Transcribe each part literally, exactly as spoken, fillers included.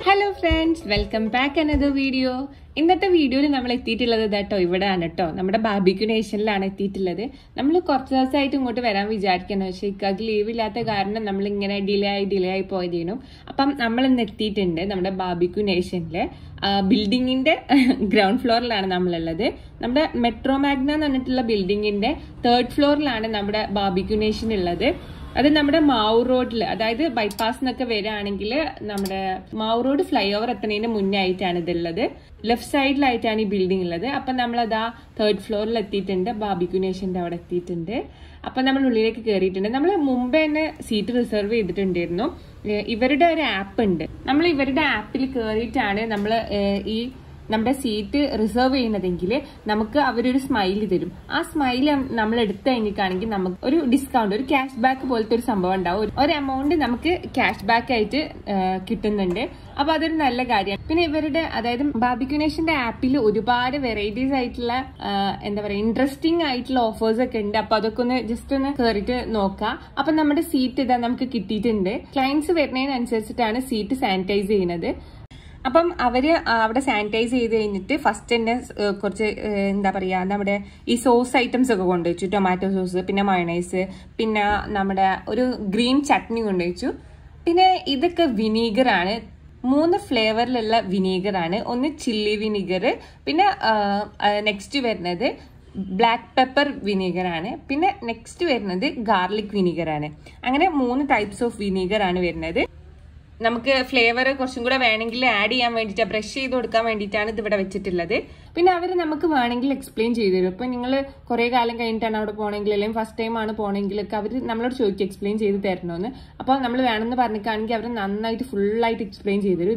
Hello friends, welcome back another video. ഇന്നത്തെ വീഡിയോയിൽ നമ്മൾ എത്തിയിട്ടുള്ളത് കേട്ടോ ഇവിടെയാണ് കേട്ടോ നമ്മുടെ ബാർബിക്യൂ നേഷനിലാണ് എത്തിയിട്ടുള്ളത്. നമ്മൾ കുറച്ച് ദിവസമായിട്ട് ഇങ്ങോട്ട് വരാൻ വിചാരിക്കണം, പക്ഷേ ഇക്കാക്ക് ലീവ് ഇല്ലാത്ത കാരണം നമ്മൾ ഇങ്ങനെ ഡിലേ ആയി ഡിലേ ആയി പോയതേനും. അപ്പം നമ്മൾ ഇന്ന് എത്തിയിട്ടുണ്ട് നമ്മുടെ ബാർബിക്യൂ നേഷനിലെ ബിൽഡിങ്ങിന്റെ ഗ്രൗണ്ട് ഫ്ലോറിലാണ് നമ്മളുള്ളത്. നമ്മുടെ മെട്രോ മാഗ്ന എന്ന് പറഞ്ഞിട്ടുള്ള ബിൽഡിങ്ങിന്റെ തേർഡ് ഫ്ലോറിലാണ് നമ്മുടെ ബാർബിക്യൂ നേഷൻ ഉള്ളത്. അത് നമ്മുടെ മാവൂർ റോഡിൽ, അതായത് ബൈപ്പാസ് എന്നൊക്കെ വരികയാണെങ്കിൽ നമ്മുടെ മാവൂർ റോഡ് ഫ്ലൈ ഓവർ എത്തുന്നതിന് മുന്നേ ആയിട്ടാണ് ഇതുള്ളത്. ലെഫ്റ്റ് സൈഡിലായിട്ടാണ് ഈ ബിൽഡിംഗ് ഉള്ളത്. അപ്പൊ നമ്മളത് ആ തേർഡ് ഫ്ലോറിൽ എത്തിയിട്ടുണ്ട്, ബാർബിക്യൂ നേഷന്റെ അവിടെ എത്തിയിട്ടുണ്ട്. അപ്പൊ നമ്മൾ ഉള്ളിലേക്ക് കയറിയിട്ടുണ്ട്. നമ്മൾ മുമ്പേ തന്നെ സീറ്റ് റിസർവ് ചെയ്തിട്ടുണ്ടായിരുന്നു. ഇവരുടെ ഒരു ആപ്പ് ഉണ്ട്, നമ്മൾ ഇവരുടെ ആപ്പിൽ കയറിയിട്ടാണ് നമ്മൾ ഈ നമ്മുടെ സീറ്റ് റിസർവ് ചെയ്യുന്നതെങ്കിൽ നമുക്ക് അവരൊരു സ്മൈല് തരും. ആ സ്മൈല് നമ്മൾ എടുത്തു കഴിഞ്ഞിട്ടാണെങ്കിൽ നമുക്ക് ഒരു ഡിസ്കൗണ്ട്, ഒരു ക്യാഷ് ബാക്ക് പോലത്തെ ഒരു സംഭവം ഉണ്ടാവും. ഒരു എമൗണ്ട് നമുക്ക് ക്യാഷ് ബാക്ക് ആയിട്ട് കിട്ടുന്നുണ്ട്. അപ്പൊ അതൊരു നല്ല കാര്യമാണ്. പിന്നെ ഇവരുടെ, അതായത് ബാർബിക്യൂ നേഷന്റെ ആപ്പിൽ ഒരുപാട് വെറൈറ്റീസ് ആയിട്ടുള്ള എന്താ പറയാ ഇൻട്രസ്റ്റിംഗ് ആയിട്ടുള്ള ഓഫേഴ്സ് ഒക്കെ ഉണ്ട്. അപ്പൊ അതൊക്കെ ഒന്ന് ജസ്റ്റ് ഒന്ന് കയറിയിട്ട് നോക്കാം. അപ്പൊ നമ്മുടെ സീറ്റ് ഇതാ നമുക്ക് കിട്ടിയിട്ടുണ്ട്. ക്ലയൻസ് വരുന്നതിനനുസരിച്ചിട്ടാണ് സീറ്റ് സാനിറ്റൈസ് ചെയ്യുന്നത്. അപ്പം അവര് അവിടെ സാനിറ്റൈസ് ചെയ്ത് കഴിഞ്ഞിട്ട് ഫസ്റ്റ് തന്നെ കുറച്ച് എന്താ പറയാ നമ്മുടെ ഈ സോസ് ഐറ്റംസ് ഒക്കെ കൊണ്ടുവച്ചു. ടൊമാറ്റോ സോസ്, പിന്നെ മയോണൈസ്, പിന്നെ നമ്മുടെ ഒരു ഗ്രീൻ ചട്നി കൊണ്ടുവച്ചു. പിന്നെ ഇതൊക്കെ വിനീഗർ ആണ്, മൂന്ന് ഫ്ലേവറിലുള്ള വിനീഗർ ആണ്. ഒന്ന് ചില്ലി വിനീഗർ, പിന്നെ നെക്സ്റ്റ് വരുന്നത് ബ്ലാക്ക് പെപ്പർ വിനീഗർ ആണ്, പിന്നെ നെക്സ്റ്റ് വരുന്നത് ഗാർലിക് വിനീഗർ ആണ്. അങ്ങനെ മൂന്ന് ടൈപ്സ് ഓഫ് വിനീഗർ ആണ് വരുന്നത്. നമുക്ക് ഫ്ലേവർ കുറച്ചും കൂടെ വേണമെങ്കിൽ ആഡ് ചെയ്യാൻ വേണ്ടിയിട്ട്, ബ്രഷ് ചെയ്ത് കൊടുക്കാൻ വേണ്ടിയിട്ടാണ് ഇത് ഇവിടെ വെച്ചിട്ടുള്ളത്. പിന്നെ അവർ നമുക്ക് വേണമെങ്കിൽ എക്സ്പ്ലെയിൻ ചെയ്തു തരും. ഇപ്പൊ നിങ്ങൾ കുറെ കാലം കഴിഞ്ഞിട്ടാണ് അവിടെ പോകണമെങ്കിൽ, അല്ലെങ്കിൽ ഫസ്റ്റ് ടൈം ആണ് പോകണമെങ്കിലൊക്കെ അവർ നമ്മളോട് ചോദിക്കും എക്സ്പ്ലെയിൻ ചെയ്ത് തരണമെന്ന്. അപ്പോൾ നമ്മൾ വേണമെന്ന് പറഞ്ഞിട്ടാണെങ്കിൽ അവർ നന്നായിട്ട് ഫുൾ ആയിട്ട് എക്സ്പ്ലെയിൻ ചെയ്തു തരും.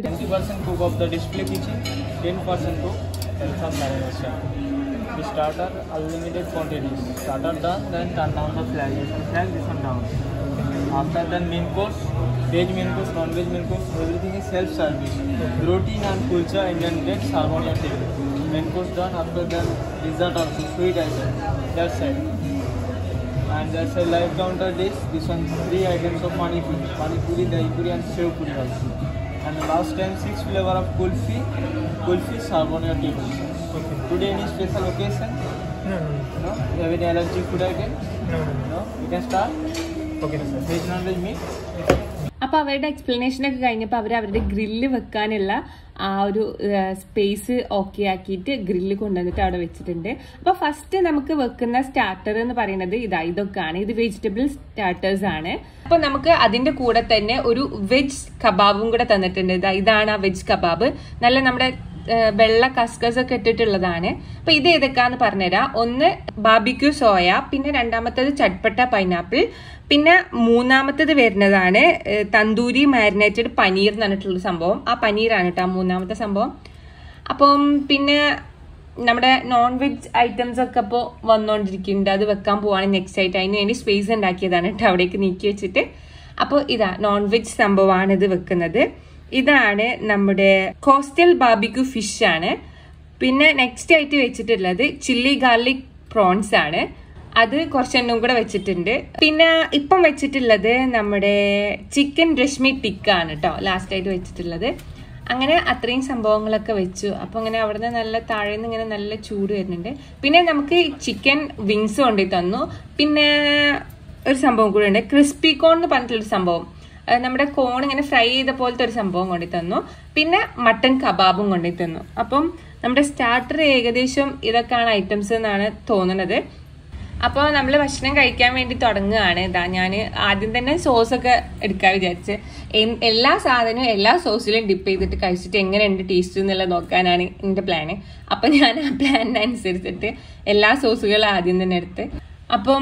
Starter unlimited quantities. Starter done, then turn down the flag. Flag this one down. After that, main course, veg main course, non-veg main course, everything is self-service. Protein and kulcha, Indian dates are on your table. Main course done. After that, dessert also, sweet item. That's it. And there's a live counter dish. This one, three items of pani puri, pani puri, dahi puri, and sev puri also. And the last time, six flavor of kulfi, kulfi served on your table. Okay. Today any special occasion? No, no. No? You have any allergy food item? No, no. No? You can start? Okay, sir. Veg, non-veg meat? അപ്പൊ അവരുടെ explanation ഒക്കെ കഴിഞ്ഞപ്പോൾ അവർ അവരുടെ grill വെക്കാനുള്ള ആ ഒരു space okay ആക്കിയിട്ട് grill കൊണ്ടുവന്നിട്ട് അവിടെ വെച്ചിട്ടുണ്ട്. അപ്പൊ ഫസ്റ്റ് നമുക്ക് വെക്കുന്ന സ്റ്റാർട്ടർ എന്ന് പറയുന്നത് ഇതാ, ഇതൊക്കെയാണ്. ഇത് വെജിറ്റബിൾ സ്റ്റാർട്ടേഴ്സ് ആണ്. അപ്പൊ നമുക്ക് അതിന്റെ കൂടെ തന്നെ ഒരു വെജ് കബാബും കൂടെ തന്നിട്ടുണ്ട്. ഇതാ, ഇതാണ് ആ വെജ് കബാബ്. നല്ല നമ്മുടെ വെള്ള കസ്കസ് ഒക്കെ ഇട്ടിട്ടുള്ളതാണ്. അപ്പൊ ഇത് ഏതൊക്കെയാന്ന് പറഞ്ഞുതരാം. ഒന്ന് ബാർബിക്യൂ സോയ, പിന്നെ രണ്ടാമത്തേത് ചട്പട്ട പൈനാപ്പിൾ, പിന്നെ മൂന്നാമത്തേത് വരുന്നതാണ് തന്തൂരി മാരിനേറ്റഡ് പനീർ എന്ന് പറഞ്ഞിട്ടുള്ള സംഭവം. ആ പനീറാണ് കേട്ടോ മൂന്നാമത്തെ സംഭവം. അപ്പം പിന്നെ നമ്മുടെ നോൺ വെജ് ഐറ്റംസ് ഒക്കെ ഇപ്പോൾ വന്നുകൊണ്ടിരിക്കുന്നുണ്ട്. അത് വെക്കാൻ പോവാണ് നെക്സ്റ്റ് ആയിട്ട്. അതിന് വേണ്ടി സ്പേസ് ഉണ്ടാക്കിയതാണ് കേട്ടോ അവിടേക്ക് നീക്കി വെച്ചിട്ട്. അപ്പോൾ ഇതാ നോൺ വെജ് സംഭവമാണ് ഇത് വെക്കുന്നത്. ഇതാണ് നമ്മുടെ കോസ്റ്റൽ ബാർബിക്യൂ ഫിഷ് ആണ്. പിന്നെ നെക്സ്റ്റ് ആയിട്ട് വെച്ചിട്ടുള്ളത് ചില്ലി ഗാർലിക് പ്രോൺസ് ആണ്. അത് കുറച്ചെണ്ണം കൂടെ വെച്ചിട്ടുണ്ട്. പിന്നെ ഇപ്പം വെച്ചിട്ടുള്ളത് നമ്മുടെ ചിക്കൻ രശ്മി ടിക്ക ആണ് കേട്ടോ ലാസ്റ്റ് ആയിട്ട് വെച്ചിട്ടുള്ളത്. അങ്ങനെ അത്രയും സംഭവങ്ങളൊക്കെ വെച്ചു. അപ്പൊ അങ്ങനെ അവിടുന്ന് നല്ല താഴേന്ന് ഇങ്ങനെ നല്ല ചൂട് വരുന്നുണ്ട്. പിന്നെ നമുക്ക് ചിക്കൻ വിങ്സ് കൊണ്ടു തന്നു. പിന്നെ ഒരു സംഭവം കൂടെ ഉണ്ട്, ക്രിസ്പി കോൺ എന്ന് പറഞ്ഞിട്ടുള്ളൊരു സംഭവം. നമ്മുടെ കോൺ ഇങ്ങനെ ഫ്രൈ ചെയ്ത പോലത്തെ ഒരു സംഭവം കൊണ്ടു തന്നു. പിന്നെ മട്ടൻ കബാബും കൊണ്ടു തന്നു. അപ്പം നമ്മുടെ സ്റ്റാർട്ടർ ഏകദേശം ഇതൊക്കെയാണ് ഐറ്റംസ് എന്നാണ് തോന്നുന്നത്. അപ്പോൾ നമ്മൾ ഭക്ഷണം കഴിക്കാൻ വേണ്ടി തുടങ്ങുകയാണ്. ഇതാ ഞാൻ ആദ്യം തന്നെ സോസൊക്കെ എടുക്കാൻ വിചാരിച്ച് എല്ലാ സാധനവും എല്ലാ സോസിലും ഡിപ്പ് ചെയ്തിട്ട് കഴിച്ചിട്ട് എങ്ങനെയുണ്ട് ടേസ്റ്റ് എന്നുള്ളത് നോക്കാനാണ് എൻ്റെ പ്ലാന്. അപ്പം ഞാൻ ആ പ്ലാനിനനുസരിച്ചിട്ട് എല്ലാ സോസുകളും ആദ്യം തന്നെ എടുത്ത് അപ്പം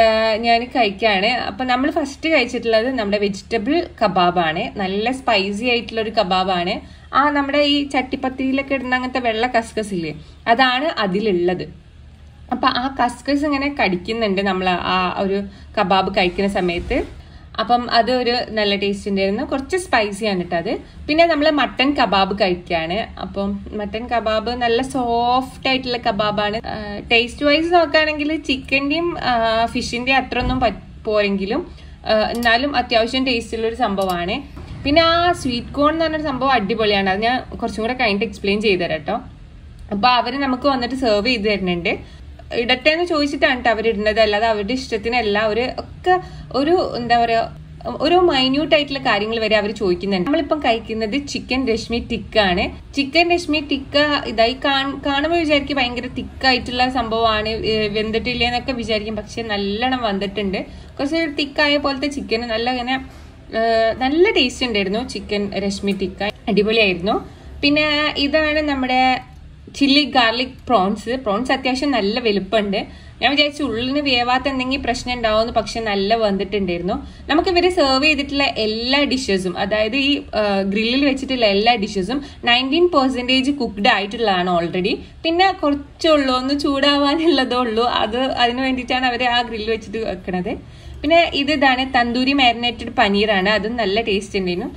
ഞാൻ കഴിക്കുകയാണ്. അപ്പം നമ്മൾ ഫസ്റ്റ് കഴിച്ചിട്ടുള്ളത് നമ്മുടെ വെജിറ്റബിൾ കബാബാണ്. നല്ല സ്പൈസി ആയിട്ടുള്ള ഒരു കബാബാണ്. ആ നമ്മുടെ ഈ ചട്ടിപ്പത്തിരിയിലൊക്കെ ഇടുന്ന അങ്ങനത്തെ വെള്ള കസ്കസ് ഇല്ലേ, അതാണ് അതിലുള്ളത്. അപ്പൊ ആ കസ്കസ് ഇങ്ങനെ കടിക്കുന്നുണ്ട് നമ്മൾ ആ ഒരു കബാബ് കഴിക്കുന്ന സമയത്ത്. അപ്പം അത് ഒരു നല്ല ടേസ്റ്റ് ഉണ്ടായിരുന്നു. കുറച്ച് സ്പൈസിയാണ് കേട്ടോ അത്. പിന്നെ നമ്മൾ മട്ടൻ കബാബ് കഴിക്കുകയാണ്. അപ്പം മട്ടൻ കബാബ് നല്ല സോഫ്റ്റ് ആയിട്ടുള്ള കബാബാണ്. ടേസ്റ്റ് വൈസ് നോക്കുകയാണെങ്കിൽ ചിക്കന്റെയും ഫിഷിന്റെയും അത്ര ഒന്നും പോരെങ്കിലും എന്നാലും അത്യാവശ്യം ടേസ്റ്റുള്ള ഒരു സംഭവമാണ്. പിന്നെ ആ സ്വീറ്റ് കോൺ എന്ന് പറഞ്ഞൊരു സംഭവം അടിപൊളിയാണ്. അത് ഞാൻ കുറച്ചും കൂടെ കഴിഞ്ഞിട്ട് എക്സ്പ്ലെയിൻ ചെയ്തു തരാം കേട്ടോ. അപ്പൊ അവര് നമുക്ക് വന്നിട്ട് സെർവ് ചെയ്ത് തരുന്നുണ്ട്. ഇടട്ടെ എന്ന് ചോദിച്ചിട്ടാണ് കേട്ടോ അവരിടുന്നത്, അല്ലാതെ അവരുടെ ഇഷ്ടത്തിനല്ല. ഒരു ഒക്കെ ഒരു എന്താ പറയാ ഒരു മൈന്യൂട്ട് ആയിട്ടുള്ള കാര്യങ്ങൾ വരെ അവർ ചോദിക്കുന്നുണ്ട്. നമ്മളിപ്പം കഴിക്കുന്നത് ചിക്കൻ രശ്മി ടിക്ക ആണ്. ചിക്കൻ രശ്മി ടിക്ക ഇതായി കാണുമ്പോൾ വിചാരിക്കും ഭയങ്കര തിക്കായിട്ടുള്ള സംഭവമാണ്, വെന്തിട്ടില്ല എന്നൊക്കെ വിചാരിക്കും. പക്ഷെ നല്ലോണം വന്നിട്ടുണ്ട്. കുറച്ച് തിക്കായ പോലത്തെ ചിക്കൻ നല്ല ഇങ്ങനെ നല്ല ടേസ്റ്റ് ഉണ്ടായിരുന്നു. ചിക്കൻ രശ്മി ടിക്ക അടിപൊളിയായിരുന്നു. പിന്നെ ഇതാണ് നമ്മുടെ ചില്ലി ഗാർലിക് പ്രോൺസ്. പ്രോൺസ് അത്യാവശ്യം നല്ല വലുപ്പമുണ്ട്. ഞാൻ വിചാരിച്ചു ഉള്ളിന് വേവാത്ത എന്തെങ്കിലും പ്രശ്നം ഉണ്ടാവുമെന്ന്, പക്ഷെ നല്ല വന്നിട്ടുണ്ടായിരുന്നു. നമുക്ക് ഇവര് സെർവ് ചെയ്തിട്ടുള്ള എല്ലാ ഡിഷസും, അതായത് ഈ ഗ്രില്ലിൽ വെച്ചിട്ടുള്ള എല്ലാ ഡിഷസും നയൻറ്റീൻ പെർസെന്റേജ് കുക്ക്ഡ് ആയിട്ടുള്ളതാണ് ഓൾറെഡി. പിന്നെ കുറച്ചുള്ളൂ ഒന്ന് ചൂടാവാനുള്ളതേ ഉള്ളൂ. അത് അതിന് വേണ്ടിയിട്ടാണ് അവർ ആ ഗ്രില്ല് വെച്ചിട്ട് വെക്കണത്. പിന്നെ ഇത് ഇതാണ് തന്തൂരി മാരിനേറ്റഡ് പനീറാണ്. അതും നല്ല ടേസ്റ്റ് ഉണ്ടായിരുന്നു.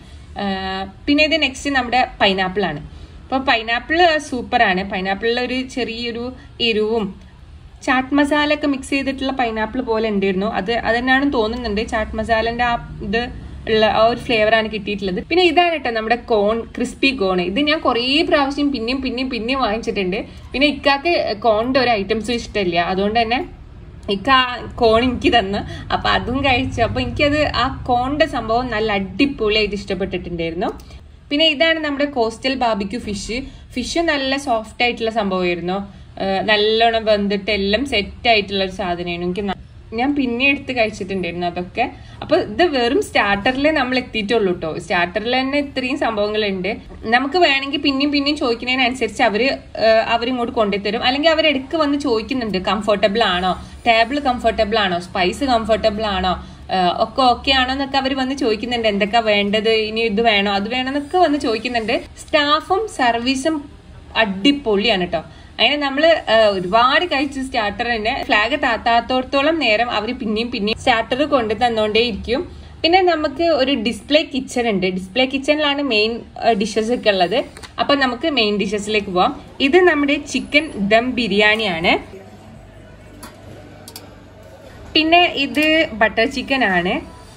പിന്നെ ഇത് നെക്സ്റ്റ് നമ്മുടെ പൈനാപ്പിൾ ആണ്. അപ്പൊ പൈനാപ്പിൾ സൂപ്പറാണ്. പൈനാപ്പിളിൽ ഒരു ചെറിയൊരു എരിവും ചാറ്റ് മസാല ഒക്കെ മിക്സ് ചെയ്തിട്ടുള്ള പൈനാപ്പിൾ പോലെ ഉണ്ടായിരുന്നു. അത് അതന്നെയാണ് തോന്നുന്നുണ്ട്. ചാറ്റ് മസാലന്റെ ആ ഇത് ഉള്ള ആ ഒരു ഫ്ലേവറാണ് കിട്ടിയിട്ടുള്ളത്. പിന്നെ ഇതാണ് കേട്ടോ നമ്മുടെ കോൺ, ക്രിസ്പി കോൺ. ഇത് ഞാൻ കുറേ പ്രാവശ്യം പിന്നെയും പിന്നെയും പിന്നെയും വാങ്ങിച്ചിട്ടുണ്ട്. പിന്നെ ഇക്കാക്ക് കോണിന്റെ ഒരു ഐറ്റംസും ഇഷ്ടമില്ല. അതുകൊണ്ട് തന്നെ ഇക്ക ആ കോൺ എനിക്ക് തന്നു. അപ്പൊ അതും കഴിച്ചു. അപ്പൊ എനിക്കത് ആ കോണിന്റെ സംഭവം നല്ല അടിപൊളിയായിട്ട് ഇഷ്ടപ്പെട്ടിട്ടുണ്ടായിരുന്നു. പിന്നെ ഇതാണ് നമ്മുടെ കോസ്റ്റൽ ബാർബിക്യൂ ഫിഷ്. ഫിഷ് നല്ല സോഫ്റ്റ് ആയിട്ടുള്ള സംഭവമായിരുന്നു. നല്ലോണം വെന്തിട്ട് എല്ലാം സെറ്റ് ആയിട്ടുള്ള ഒരു സാധനമാണ്. എനിക്ക് ഞാൻ പിന്നെ എടുത്ത് കഴിച്ചിട്ടുണ്ടായിരുന്നു അതൊക്കെ. അപ്പൊ ഇത് വെറും സ്റ്റാർട്ടറിൽ നമ്മൾ എത്തിയിട്ടുള്ളൂ കേട്ടോ. സ്റ്റാർട്ടറിൽ തന്നെ ഇത്രയും സംഭവങ്ങളുണ്ട്. നമുക്ക് വേണമെങ്കിൽ പിന്നെയും പിന്നെയും ചോദിക്കുന്നതിനനുസരിച്ച് അവര് അവരിങ്ങോട്ട് കൊണ്ടുതരും. അല്ലെങ്കിൽ അവരെടുക്ക് വന്ന് ചോദിക്കുന്നുണ്ട് കംഫർട്ടബിൾ ആണോ, ടേബിൾ കംഫർട്ടബിൾ ആണോ, സ്പൈസ് കംഫർട്ടബിൾ ആണോ, ഒക്കെ ഓക്കെ ആണോ എന്നൊക്കെ അവർ വന്ന് ചോദിക്കുന്നുണ്ട്. എന്തൊക്കെ വേണ്ടത്, ഇനി ഇത് വേണോ അത് വേണോ എന്നൊക്കെ വന്ന് ചോദിക്കുന്നുണ്ട്. സ്റ്റാഫും സർവീസും അടിപൊളിയാണ് കേട്ടോ. അങ്ങനെ നമ്മള് ഒരുപാട് കഴിച്ചു സ്റ്റാർട്ടർ തന്നെ. ഫ്ലാഗ് താത്താത്തോടത്തോളം നേരം അവർ പിന്നെയും പിന്നെയും സ്റ്റാർട്ടർ കൊണ്ടു തന്നോണ്ടേ ഇരിക്കും. പിന്നെ നമുക്ക് ഒരു ഡിസ്പ്ലേ കിച്ചൺ ഉണ്ട്. ഡിസ്പ്ലേ കിച്ചണിലാണ് മെയിൻ ഡിഷസ് ഒക്കെ ഉള്ളത്. അപ്പൊ നമുക്ക് മെയിൻ ഡിഷസിലേക്ക് പോവാം. ഇത് നമ്മുടെ ചിക്കൻ ദം ബിരിയാണിയാണ്. പിന്നെ ഇത് ബട്ടർ ചിക്കൻ ആണ്.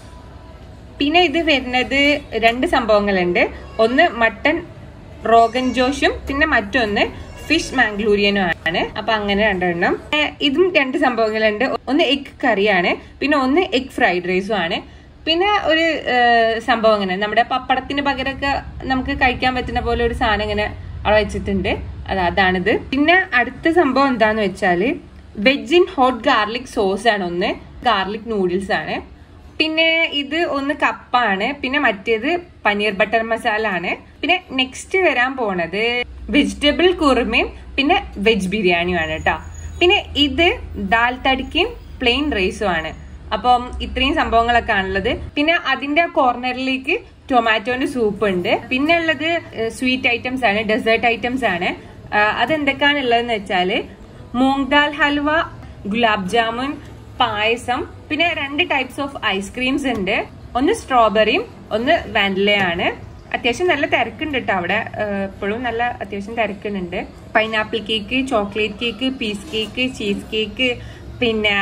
പിന്നെ ഇത് വരുന്നത് രണ്ട് സംഭവങ്ങളുണ്ട്. ഒന്ന് മട്ടൺ റോഗൻ ജോഷും പിന്നെ മറ്റൊന്ന് ഫിഷ് മാംഗ്ലൂരിയനും ആണ്. അപ്പൊ അങ്ങനെ രണ്ടെണ്ണം. ഇതും രണ്ട് സംഭവങ്ങളുണ്ട്. ഒന്ന് എഗ് കറിയാണ്, പിന്നെ ഒന്ന് എഗ് ഫ്രൈഡ് റൈസും ആണ്. പിന്നെ ഒരു സംഭവം ഇങ്ങനെ നമ്മുടെ പപ്പടത്തിന് പകരമൊക്കെ നമുക്ക് കഴിക്കാൻ പറ്റുന്ന പോലെ ഒരു സാധനം ഇങ്ങനെ അവിടെ വെച്ചിട്ടുണ്ട്. അത് അതാണിത്. പിന്നെ അടുത്ത സംഭവം എന്താന്ന് വെച്ചാല് veg in hot garlic sauce ആണ്. ഒന്ന് ഗാർലിക് നൂഡിൽസ് ആണ്. പിന്നെ ഇത് ഒന്ന് കപ്പാണ്. പിന്നെ മറ്റേത് പനീർ ബട്ടർ മസാല ആണ്. പിന്നെ നെക്സ്റ്റ് വരാൻ പോണത് വെജിറ്റബിൾ കുറുമയും പിന്നെ വെജ് ബിരിയാണിയും ആണ് കേട്ടോ. പിന്നെ ഇത് ദാൽ തടിക്കയും പ്ലെയിൻ റൈസും ആണ്. അപ്പം ഇത്രയും സംഭവങ്ങളൊക്കെ ആണുള്ളത്. പിന്നെ അതിന്റെ കോർണറിലേക്ക് ടൊമാറ്റോന്റെ സൂപ്പ് ഉണ്ട്. പിന്നെ ഉള്ളത് സ്വീറ്റ് ഐറ്റംസ് ആണ്, ഡെസേർട്ട് ഐറ്റംസ് ആണ്. അതെന്തൊക്കെയാണുള്ളതെന്ന് വെച്ചാല് മൂങ് ദാൽ ഹൽവ, ഗുലാബ് ജാമുൻ, പായസം, പിന്നെ രണ്ട് ടൈപ്സ് ഓഫ് ഐസ്ക്രീംസ് ഉണ്ട്. ഒന്ന് സ്ട്രോബെറിയും ഒന്ന് വാനിലയാണ്. അത്യാവശ്യം നല്ല തിരക്കുണ്ട് കേട്ടോ അവിടെ. എപ്പോഴും നല്ല അത്യാവശ്യം തിരക്കുന്നുണ്ട്. Pineapple cake, chocolate cake, piece cake, cheese cake, പിന്നെ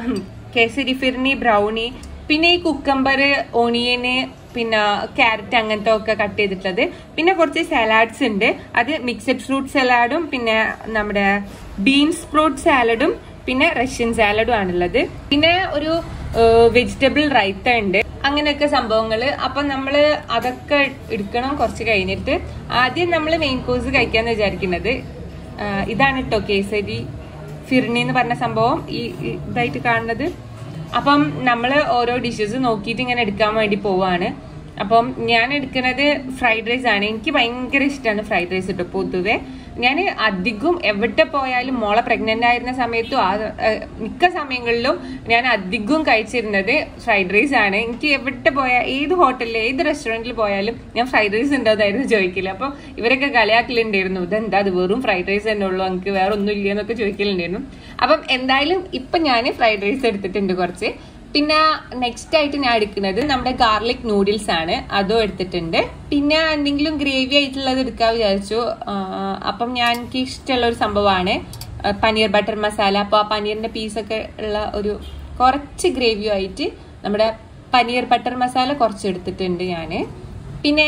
കേസരി ഫിർണി, ബ്രൗണി, പിന്നെ ഈ കുക്കമ്പർ, ഓണിയന്, പിന്നെ ക്യാരറ്റ് അങ്ങനത്തെ ഒക്കെ കട്ട് ചെയ്തിട്ടുള്ളത്. പിന്നെ കുറച്ച് സലാഡ്സ് ഉണ്ട്. അത് മിക്സഡ് ഫ്രൂട്ട് സലാഡും പിന്നെ നമ്മുടെ ബീൻസ് ഫ്രൂട്ട് സാലഡും പിന്നെ റഷ്യൻ സാലഡും ആണുള്ളത്. പിന്നെ ഒരു വെജിറ്റബിൾ റൈത്ത ഉണ്ട്. അങ്ങനെയൊക്കെ സംഭവങ്ങള്. അപ്പൊ നമ്മള് അതൊക്കെ എടുക്കണം കുറച്ച് കഴിഞ്ഞിട്ട്. ആദ്യം നമ്മൾ മെയിൻ കോഴ്സ് കഴിക്കാന്ന് വിചാരിക്കുന്നത് ഇതാണ് കേട്ടോ, കേസരി ഫിർണി എന്ന് പറഞ്ഞ സംഭവം ഈ ഇതായിട്ട് കാണുന്നത്. അപ്പം നമ്മള് ഓരോ ഡിഷസ് നോക്കിയിട്ട് ഇങ്ങനെ എടുക്കാൻ വേണ്ടി പോവാണ്. അപ്പം ഞാൻ എടുക്കുന്നത് ഫ്രൈഡ് റൈസ് ആണ്. എനിക്ക് ഭയങ്കര ഇഷ്ടമാണ് ഫ്രൈഡ് റൈസ് കേട്ടോ. പൊതുവെ ഞാൻ അധികം എവിടെ പോയാലും മോളെ പ്രഗ്നന്റ് ആയിരുന്ന സമയത്തും ആ മിക്ക സമയങ്ങളിലും ഞാൻ അധികവും കഴിച്ചിരുന്നത് ഫ്രൈഡ് റൈസ് ആണ്. എനിക്ക് എവിടെ പോയാൽ ഏത് ഹോട്ടലിൽ ഏത് റെസ്റ്റോറന്റിൽ പോയാലും ഞാൻ ഫ്രൈഡ് റൈസ് ഉണ്ടോന്നായിരുന്നു ചോദിക്കില്ല. അപ്പൊ ഇവരൊക്കെ കളിയാക്കലുണ്ടായിരുന്നു, ഇതെന്താ അത് വെറും ഫ്രൈഡ് റൈസ് തന്നെ ഉള്ളൂ, എനിക്ക് വേറെ ഒന്നും ഇല്ല എന്നൊക്കെ ചോദിക്കലുണ്ടായിരുന്നു. അപ്പം എന്തായാലും ഇപ്പൊ ഞാൻ ഫ്രൈഡ് റൈസ് എടുത്തിട്ടുണ്ട് കുറച്ച്. പിന്നെ നെക്സ്റ്റ് ആയിട്ട് ഞാൻ എടുക്കുന്നത് നമ്മുടെ ഗാർലിക് നൂഡിൽസ് ആണ്. അതും എടുത്തിട്ടുണ്ട്. പിന്നെ എന്തെങ്കിലും ഗ്രേവി ആയിട്ടുള്ളത് എടുക്കാൻ വിചാരിച്ചു. അപ്പം ഞാൻ എനിക്ക് ഇഷ്ടമുള്ള ഒരു സംഭവമാണ് പനീർ ബട്ടർ മസാല. അപ്പൊ ആ പനീറിന്റെ പീസൊക്കെ ഉള്ള ഒരു കുറച്ച് ഗ്രേവിയും ആയിട്ട് നമ്മുടെ പനീർ ബട്ടർ മസാല കുറച്ച് എടുത്തിട്ടുണ്ട് ഞാന്. പിന്നെ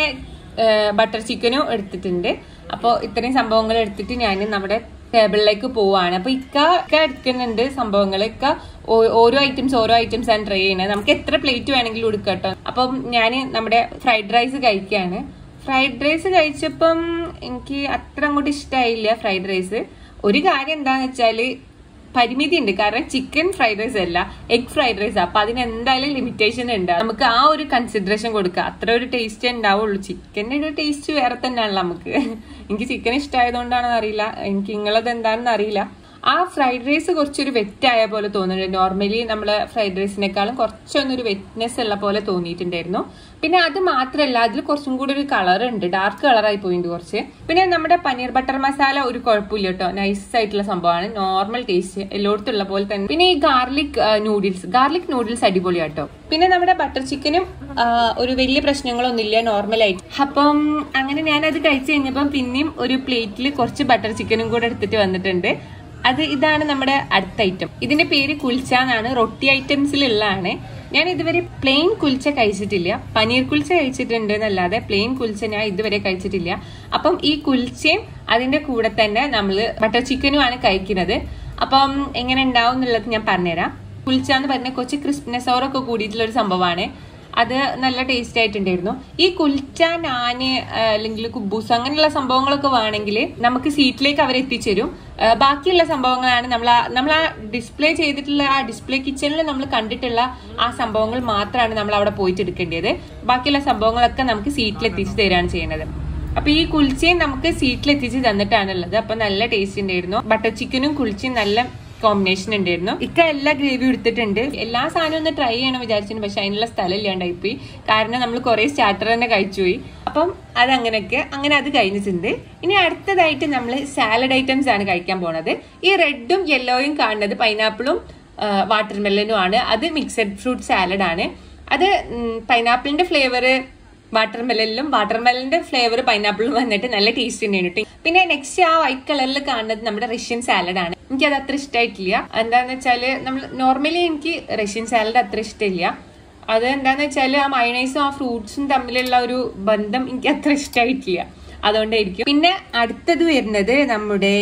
ബട്ടർ ചിക്കനും എടുത്തിട്ടുണ്ട്. അപ്പോൾ ഇത്രയും സംഭവങ്ങൾ എടുത്തിട്ട് ഞാൻ നമ്മുടെ ടേബിളിലേക്ക് പോവാണ്. അപ്പൊ ഇക്ക ഇക്ക എടുക്കുന്നുണ്ട് സംഭവങ്ങൾ. ഇക്ക ഓരോ ഐറ്റംസ് ഓരോ ഐറ്റംസ് ആണ് ട്രൈ ചെയ്യുന്നത്. നമുക്ക് എത്ര പ്ലേറ്റ് വേണമെങ്കിലും എടുക്കാം കേട്ടോ. അപ്പം ഞാൻ നമ്മുടെ ഫ്രൈഡ് റൈസ് കഴിക്കുകയാണ്. ഫ്രൈഡ് റൈസ് കഴിച്ചപ്പം എനിക്ക് അത്ര അങ്ങോട്ട് ഇഷ്ടമായില്ല ഫ്രൈഡ് റൈസ്. ഒരു കാര്യം എന്താന്ന് വെച്ചാല് പരിമിതി ഉണ്ട്. കാരണം ചിക്കൻ ഫ്രൈഡ് റൈസ് അല്ല, എഗ് ഫ്രൈഡ് റൈസ്. അപ്പൊ അതിന് എന്തായാലും ലിമിറ്റേഷൻ ഉണ്ട്. നമുക്ക് ആ ഒരു കൺസിഡറേഷൻ കൊടുക്കുക. അത്ര ഒരു ടേസ്റ്റ് ഉണ്ടാവുള്ളൂ. ചിക്കന്റെ ഒരു ടേസ്റ്റ് വേറെ തന്നെയാണല്ലോ നമുക്ക്. എനിക്ക് ചിക്കൻ ഇഷ്ടമായതുകൊണ്ടാണെന്ന് അറിയില്ല, എനിക്ക് നിങ്ങളത് എന്താണെന്ന് അറിയില്ല. ആ ഫ്രൈഡ് റൈസ് കുറച്ചൊരു വെറ്റായ പോലെ തോന്നുന്നുണ്ട്. നോർമലി നമ്മള് ഫ്രൈഡ് റൈസിനേക്കാളും കുറച്ചൊന്നൊരു വെറ്റ്നെസ് ഉള്ള പോലെ തോന്നിയിട്ടുണ്ടായിരുന്നു. പിന്നെ അത് മാത്രമല്ല, അതിൽ കുറച്ചും കൂടി ഒരു കളർ ഉണ്ട്, ഡാർക്ക് കളറായി പോയിട്ടുണ്ട് കുറച്ച്. പിന്നെ നമ്മുടെ പനീർ ബട്ടർ മസാല ഒരു കുഴപ്പമില്ല കേട്ടോ, നൈസ് ആയിട്ടുള്ള സംഭവമാണ്, നോർമൽ ടേസ്റ്റ് എല്ലായിടത്തുള്ള പോലെ തന്നെ. പിന്നെ ഈ ഗാർലിക് നൂഡിൽസ് ഗാർലിക് നൂഡിൽസ് അടിപൊളിയാട്ടോ. പിന്നെ നമ്മുടെ ബട്ടർ ചിക്കനും ഒരു വലിയ പ്രശ്നങ്ങളൊന്നുമില്ല, നോർമലായിട്ട്. അപ്പം അങ്ങനെ ഞാനത് കഴിച്ചു കഴിഞ്ഞപ്പം പിന്നെയും ഒരു പ്ലേറ്റിൽ കുറച്ച് ബട്ടർ ചിക്കനും കൂടെ എടുത്തിട്ട് വന്നിട്ടുണ്ട്. അത് ഇതാണ് നമ്മുടെ അടുത്ത ഐറ്റം. ഇതിന്റെ പേര് കുൽച്ച എന്നാണ്. റൊട്ടി ഐറ്റംസിലുള്ളതാണ്. ഞാൻ ഇതുവരെ പ്ലെയിൻ കുൽച്ച കഴിച്ചിട്ടില്ല. പനീർ കുൽച്ച കഴിച്ചിട്ടുണ്ട് എന്നല്ലാതെ പ്ലെയിൻ കുൽച്ച ഞാൻ ഇതുവരെ കഴിച്ചിട്ടില്ല. അപ്പം ഈ കുൽച്ചയും അതിന്റെ കൂടെ തന്നെ നമ്മള് ബട്ടർ ചിക്കനുമാണ് കഴിക്കുന്നത്. അപ്പം എങ്ങനെ ഉണ്ടാവും എന്നുള്ളത് ഞാൻ പറഞ്ഞുതരാം. കുൽച്ച എന്ന് പറഞ്ഞ കുറച്ച് ക്രിസ്പിനെസ്സോറൊക്കെ കൂടിയിട്ടുള്ള ഒരു സംഭവമാണ്. അത് നല്ല ടേസ്റ്റ് ആയിട്ടുണ്ടായിരുന്നു. ഈ കുൽച്ച, നാന് അല്ലെങ്കിൽ കുബൂസ് അങ്ങനെയുള്ള സംഭവങ്ങളൊക്കെ വേണമെങ്കിൽ നമുക്ക് സീറ്റിലേക്ക് അവർ എത്തിച്ചേരും. ബാക്കിയുള്ള സംഭവങ്ങളാണ് നമ്മൾ നമ്മൾ ആ ഡിസ്പ്ലേ ചെയ്തിട്ടുള്ള ആ ഡിസ്പ്ലേ കിച്ചണിൽ നമ്മൾ കണ്ടിട്ടുള്ള ആ സംഭവങ്ങൾ മാത്രമാണ് നമ്മൾ അവിടെ പോയിട്ട് എടുക്കേണ്ടത്. ബാക്കിയുള്ള സംഭവങ്ങളൊക്കെ നമുക്ക് സീറ്റിൽ എത്തിച്ച് തരാണ് ചെയ്യുന്നത്. അപ്പൊ ഈ കുൽച്ചയും നമുക്ക് സീറ്റിൽ എത്തിച്ച് തന്നിട്ടാണുള്ളത്. അപ്പൊ നല്ല ടേസ്റ്റ് ഉണ്ടായിരുന്നു. ബട്ടർ ചിക്കനും കുൽച്ചയും നല്ല കോമ്പിനേഷൻ ഉണ്ടായിരുന്നു. ഇക്ക എല്ലാ ഗ്രേവിയും എടുത്തിട്ടുണ്ട്. എല്ലാ സാധനവും ഒന്ന് ട്രൈ ചെയ്യണം വിചാരിച്ചിട്ടുണ്ട്, പക്ഷെ അതിനുള്ള സ്ഥലം ഇല്ലാണ്ടായി പോയി. കാരണം നമ്മൾ കുറെ സ്റ്റാർട്ടർ തന്നെ കഴിച്ചുപോയി. അപ്പം അതങ്ങനെയൊക്കെ അങ്ങനെ അത് കഴിഞ്ഞിട്ടുണ്ട്. ഇനി അടുത്തതായിട്ട് നമ്മൾ സാലഡ് ഐറ്റംസ് ആണ് കഴിക്കാൻ പോണത്. ഈ റെഡും യെല്ലോയും കാണുന്നത് പൈനാപ്പിളും വാട്ടർമെലനും ആണ്. അത് മിക്സഡ് ഫ്രൂട്ട് സാലഡ് ആണ്. അത് പൈനാപ്പിളിന്റെ ഫ്ലേവർ വാട്ടർമെലനിലും വാട്ടർമെലന്റെ ഫ്ലേവർ പൈനാപ്പിളും വന്നിട്ട് നല്ല ടേസ്റ്റ് തന്നെയാണ് കേട്ടോ. പിന്നെ നെക്സ്റ്റ് ആ വൈറ്റ് കളറിൽ കാണുന്നത് നമ്മുടെ റഷ്യൻ സാലഡ് ആണ്. എനിക്ക് അത് അത്ര ഇഷ്ടമായിട്ടില്ല. എന്താന്ന് വെച്ചാല് നമ്മൾ നോർമലി എനിക്ക് റഷ്യൻ സാലഡ് അത്ര ഇഷ്ടമില്ല. അത് എന്താന്ന് വെച്ചാല് ആ മയോണൈസും ആ ഫ്രൂട്ട്സും തമ്മിലുള്ള ഒരു ബന്ധം എനിക്ക് അത്ര ഇഷ്ടമായിട്ടില്ല, അതുകൊണ്ടായിരിക്കും. പിന്നെ അടുത്തത് വരുന്നത് നമ്മുടെ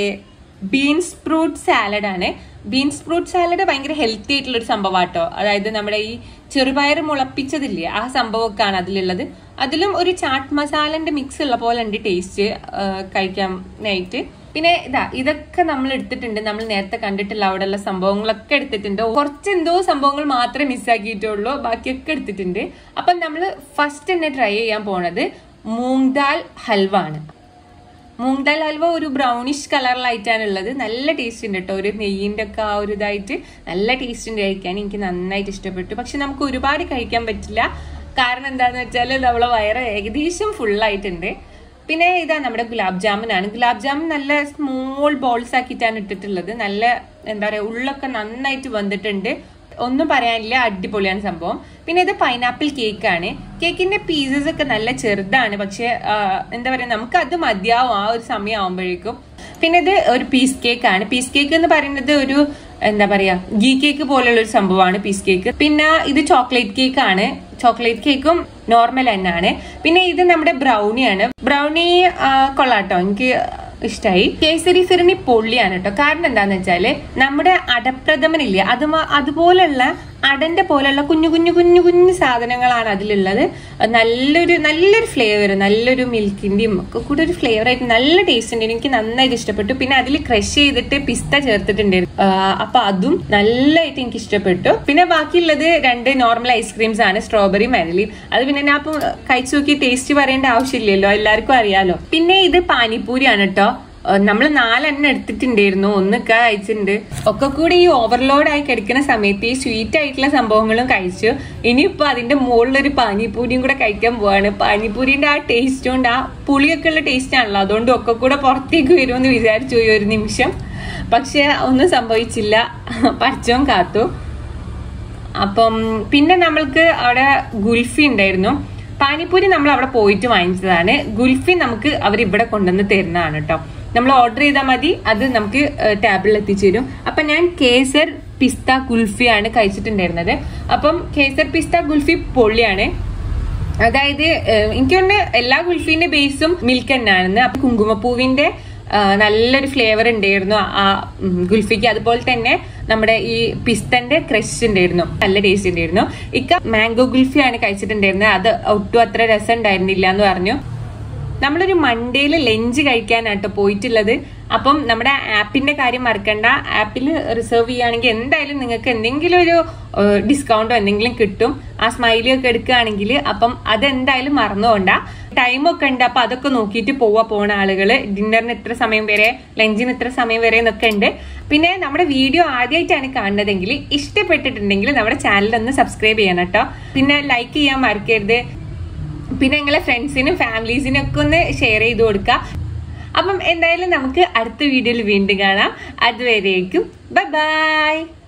ബീൻസ് ഫ്രൂട്ട് സാലഡ് ആണ്. ബീൻസ് ഫ്രൂട്ട് സാലഡ് ഭയങ്കര ഹെൽത്തി ആയിട്ടുള്ള ഒരു സംഭവമാട്ടോ. അതായത് നമ്മുടെ ഈ ചെറുപയർ മുളപ്പിച്ചതില്ലേ, ആ സംഭവമൊക്കെയാണ് അതിലുള്ളത്. അതിലും ഒരു ചാട്ട് മസാലന്റെ മിക്സ് ഉള്ള പോലെ ഉണ്ട് ടേസ്റ്റ് കഴിക്കാനായിട്ട്. പിന്നെ ഇതാ ഇതൊക്കെ നമ്മൾ എടുത്തിട്ടുണ്ട്. നമ്മൾ നേരത്തെ കണ്ടിട്ടുള്ള അവിടെയുള്ള സംഭവങ്ങളൊക്കെ എടുത്തിട്ടുണ്ട്. കുറച്ച് എന്തോ സംഭവങ്ങൾ മാത്രമേ മിസ്സാക്കിയിട്ടുള്ളൂ, ബാക്കിയൊക്കെ എടുത്തിട്ടുണ്ട്. അപ്പം നമ്മൾ ഫസ്റ്റ് തന്നെ ട്രൈ ചെയ്യാൻ പോണത് മൂങ് ദാൽ ഹൽവ ആണ്. മൂങ് ദാൽ ഹൽവ ഒരു ബ്രൗണിഷ് കളറിലായിട്ടാണ് ഉള്ളത്. നല്ല ടേസ്റ്റ് ഉണ്ട് കേട്ടോ. ഒരു നെയ്യിന്റെ ഒക്കെ ആ ഒരു ഇതായിട്ട് നല്ല ടേസ്റ്റ് ഉണ്ട് കഴിക്കാൻ. എനിക്ക് നന്നായിട്ട് ഇഷ്ടപ്പെട്ടു. പക്ഷെ നമുക്ക് ഒരുപാട് കഴിക്കാൻ പറ്റില്ല. കാരണം എന്താന്ന് വെച്ചാൽ നമ്മളെ വയറ് ഏകദേശം ഫുള്ളായിട്ടുണ്ട്. പിന്നെ ഇതാ നമ്മുടെ ഗുലാബ് ജാമുൻ ആണ്. ഗുലാബ് ജാമുൻ നല്ല സ്മോൾ ബോൾസ് ആക്കിയിട്ടാണ് ഇട്ടിട്ടുള്ളത്. നല്ല എന്താ പറയാ, ഉള്ളൊക്കെ നന്നായിട്ട് വന്നിട്ടുണ്ട്. ഒന്നും പറയാനില്ല, അടിപൊളിയാണ് സംഭവം. പിന്നെ ഇത് പൈനാപ്പിൾ കേക്ക് ആണ്. കേക്കിന്റെ പീസസ് ഒക്കെ നല്ല ചെറുതാണ്, പക്ഷെ എന്താ പറയാ, നമുക്ക് അത് മതിയാവും ആ ഒരു സമയം ആവുമ്പോഴേക്കും. പിന്നെ ഇത് ഒരു പീസ് കേക്ക് ആണ്. പീസ് കേക്ക് എന്ന് പറയുന്നത് ഒരു എന്താ പറയാ ഗീ കേക്ക് പോലുള്ള ഒരു സംഭവമാണ് പീസ് കേക്ക്. പിന്നെ ഇത് ചോക്ലേറ്റ് കേക്ക് ആണ്. ചോക്ലേറ്റ് കേക്കും നോർമൽ തന്നെയാണ്. പിന്നെ ഇത് നമ്മുടെ ബ്രൗണിയാണ്. ബ്രൗണി കൊള്ളാട്ടോ, എനിക്ക് ഇഷ്ടമായി. കേസരി ഫിറിനി പൊള്ളിയാണ് കേട്ടോ. കാരണം എന്താന്ന് വെച്ചാല് നമ്മുടെ അടപ്രഥമനില്ലേ, അത് അതുപോലുള്ള അടന്റെ പോലെയുള്ള കുഞ്ഞു കുഞ്ഞു കുഞ്ഞു കുഞ്ഞു സാധനങ്ങളാണ് അതിലുള്ളത്. നല്ലൊരു നല്ലൊരു ഫ്ലേവർ, നല്ലൊരു മിൽക്കിന്റെയും ഒക്കെ കൂടെ ഒരു ഫ്ലേവർ ആയിട്ട് നല്ല ടേസ്റ്റ് ഉണ്ട്. എനിക്ക് നന്നായിട്ട് ഇഷ്ടപ്പെട്ടു. പിന്നെ അതിൽ ക്രഷ് ചെയ്തിട്ട് പിസ്ത ചേർത്തിട്ടുണ്ടായിരുന്നു. അപ്പൊ അതും നല്ലതായിട്ട് എനിക്ക് ഇഷ്ടപ്പെട്ടു. പിന്നെ ബാക്കിയുള്ളത് രണ്ട് നോർമൽ ഐസ്ക്രീംസ് ആണ്, സ്ട്രോബെറിയും വാനിലയും. അത് പിന്നെ ഞാൻ അപ്പൊ കഴിച്ചു നോക്കി ടേസ്റ്റ് പറയേണ്ട ആവശ്യമില്ലല്ലോ, എല്ലാവർക്കും അറിയാലോ. പിന്നെ ഇത് പാനിപ്പൂരിയാണ് കേട്ടോ. നമ്മൾ നാലെണ്ണം എടുത്തിട്ടുണ്ടായിരുന്നു, ഒന്നൊക്കെ കഴിച്ചിട്ടുണ്ട്. ഒക്കെ കൂടി ഈ ഓവർലോഡ് ആയി കിടക്കുന്ന സമയത്ത് ഈ സ്വീറ്റ് ആയിട്ടുള്ള സംഭവങ്ങളും കഴിച്ചു. ഇനിയിപ്പോ അതിന്റെ മുകളിലൊരു പാനിപ്പൂരിയും കൂടെ കഴിക്കാൻ പോവാണ്. പാനിപ്പൂരിന്റെ ആ ടേസ്റ്റ് കൊണ്ട്, ആ പുളിയൊക്കെ ഉള്ള ടേസ്റ്റ് ആണല്ലോ, അതുകൊണ്ട് ഒക്കെ കൂടെ പുറത്തേക്ക് വരുമെന്ന് വിചാരിച്ചു പോയി ഒരു നിമിഷം. പക്ഷെ ഒന്നും സംഭവിച്ചില്ല, പടച്ചോൻ കാത്തു. അപ്പം പിന്നെ നമ്മൾക്ക് അവിടെ ഗുൽഫി ഉണ്ടായിരുന്നു. പാനിപ്പൂരി നമ്മൾ അവിടെ പോയിട്ട് വാങ്ങിച്ചതാണ്. ഗുൽഫി നമുക്ക് അവർ ഇവിടെ കൊണ്ടുവന്ന് തരുന്നതാണ് കേട്ടോ. നമ്മൾ ഓർഡർ ചെയ്താൽ മതി, അത് നമുക്ക് ടേബിളിൽ എത്തിച്ചു തരും. അപ്പൊ ഞാൻ കേസർ പിസ്ത ഗുൽഫിയാണ് കഴിച്ചിട്ടുണ്ടായിരുന്നത്. അപ്പം കേസർ പിസ്ത ഗുൽഫി പൊള്ളിയാണ്. അതായത് എനിക്ക് തോന്നുന്നു എല്ലാ കുൽഫീന്റെ ബേസും മിൽക്ക് തന്നെയാണെന്ന്. അപ്പൊ കുങ്കുമപ്പൂവിന്റെ നല്ലൊരു ഫ്ലേവർ ഉണ്ടായിരുന്നു ആ ഗുൽഫിക്ക്. അതുപോലെ തന്നെ നമ്മുടെ ഈ പിസ്തന്റെ ക്രഷ് ഉണ്ടായിരുന്നു, നല്ല ടേസ്റ്റ് ഉണ്ടായിരുന്നു. ഇക്ക മാംഗോ ഗുൽഫിയാണ് കഴിച്ചിട്ടുണ്ടായിരുന്നത്, അത് ഒട്ടും അത്ര രസം ഉണ്ടായിരുന്നില്ല എന്ന് പറഞ്ഞു. നമ്മളൊരു മൺഡേയിൽ ലഞ്ച് കഴിക്കാനാട്ടോ പോയിട്ടുള്ളത്. അപ്പം നമ്മുടെ ആപ്പിന്റെ കാര്യം മറക്കണ്ട. ആപ്പിൽ റിസർവ് ചെയ്യുകയാണെങ്കിൽ എന്തായാലും നിങ്ങൾക്ക് എന്തെങ്കിലും ഒരു ഡിസ്കൗണ്ടോ എന്തെങ്കിലും കിട്ടും ആ സ്മൈലി ഒക്കെ എടുക്കുകയാണെങ്കിൽ. അപ്പം അതെന്തായാലും മറന്നുകൊണ്ട. ടൈമൊക്കെ ഉണ്ട്, അപ്പൊ അതൊക്കെ നോക്കിയിട്ട് പോവാ പോണ ആളുകള്. ഡിന്നറിന് ഇത്ര സമയം വരെ, ലഞ്ചിന് ഇത്ര സമയം വരെ എന്നൊക്കെ ഉണ്ട്. പിന്നെ നമ്മുടെ വീഡിയോ ആദ്യമായിട്ടാണ് കാണുന്നതെങ്കിൽ ഇഷ്ടപ്പെട്ടിട്ടുണ്ടെങ്കിൽ നമ്മുടെ ചാനൽ ഒന്ന് സബ്സ്ക്രൈബ് ചെയ്യണം കേട്ടോ. പിന്നെ ലൈക്ക് ചെയ്യാൻ മറക്കരുത്. പിന്നെ നിങ്ങളെ ഫ്രണ്ട്സിനും ഫാമിലീസിനും ഒക്കെ ഒന്ന് ഷെയർ ചെയ്ത് കൊടുക്കുക. അപ്പം എന്തായാലും നമുക്ക് അടുത്ത വീഡിയോയിൽ വീണ്ടും കാണാം. അതുവരേക്കും ബൈ ബൈ.